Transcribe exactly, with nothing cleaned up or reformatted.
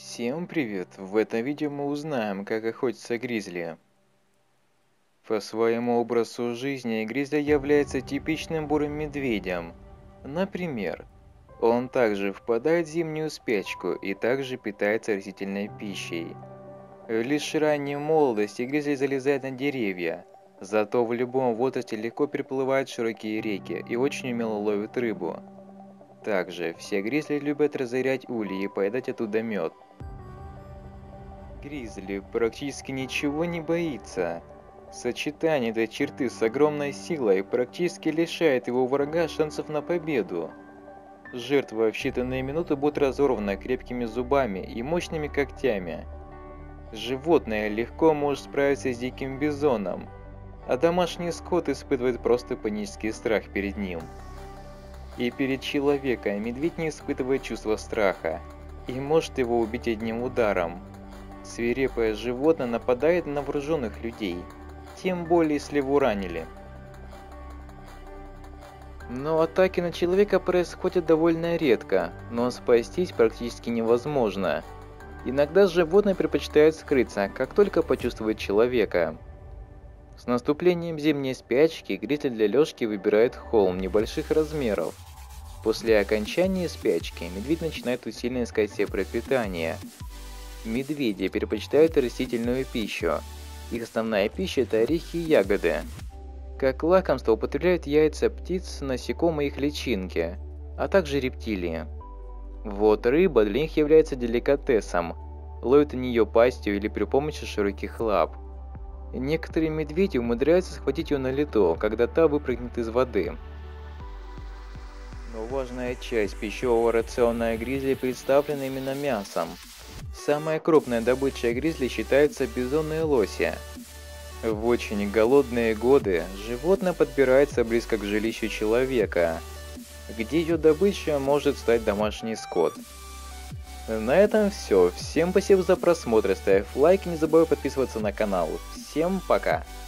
Всем привет! В этом видео мы узнаем, как охотиться гризли. По своему образу жизни гризли является типичным бурым медведем. Например, он также впадает в зимнюю спячку и также питается растительной пищей. Лишь в ранней молодости гризли залезают на деревья, зато в любом возрасте легко переплывают широкие реки и очень умело ловят рыбу. Также все гризли любят разорять ульи и поедать оттуда мед. Гризли практически ничего не боится. Сочетание этой черты с огромной силой практически лишает его врага шансов на победу. Жертва в считанные минуты будет разорвана крепкими зубами и мощными когтями. Животное легко может справиться с диким бизоном, а домашний скот испытывает просто панический страх перед ним. И перед человеком медведь не испытывает чувства страха и может его убить одним ударом. Свирепое животное нападает на вооруженных людей, тем более если его ранили. Но атаки на человека происходят довольно редко, но спастись практически невозможно. Иногда животное предпочитает скрыться, как только почувствует человека. С наступлением зимней спячки гризли для лёжки выбирает холм небольших размеров. После окончания спячки медведь начинает усиленно искать себе пропитание. Медведи предпочитают растительную пищу. Их основная пища – это орехи и ягоды. Как лакомство употребляют яйца птиц, насекомые и их личинки, а также рептилии. Вот рыба для них является деликатесом. Ловят они ее пастью или при помощи широких лап. Некоторые медведи умудряются схватить ее на лету, когда та выпрыгнет из воды. Но важная часть пищевого рациона гризли представлена именно мясом. Самая крупная добыча гризли считается бизоны и лоси. В очень голодные годы животное подбирается близко к жилищу человека, где ее добычей может стать домашний скот. На этом все. Всем спасибо за просмотр, ставь лайк и не забывай подписываться на канал. Всем пока!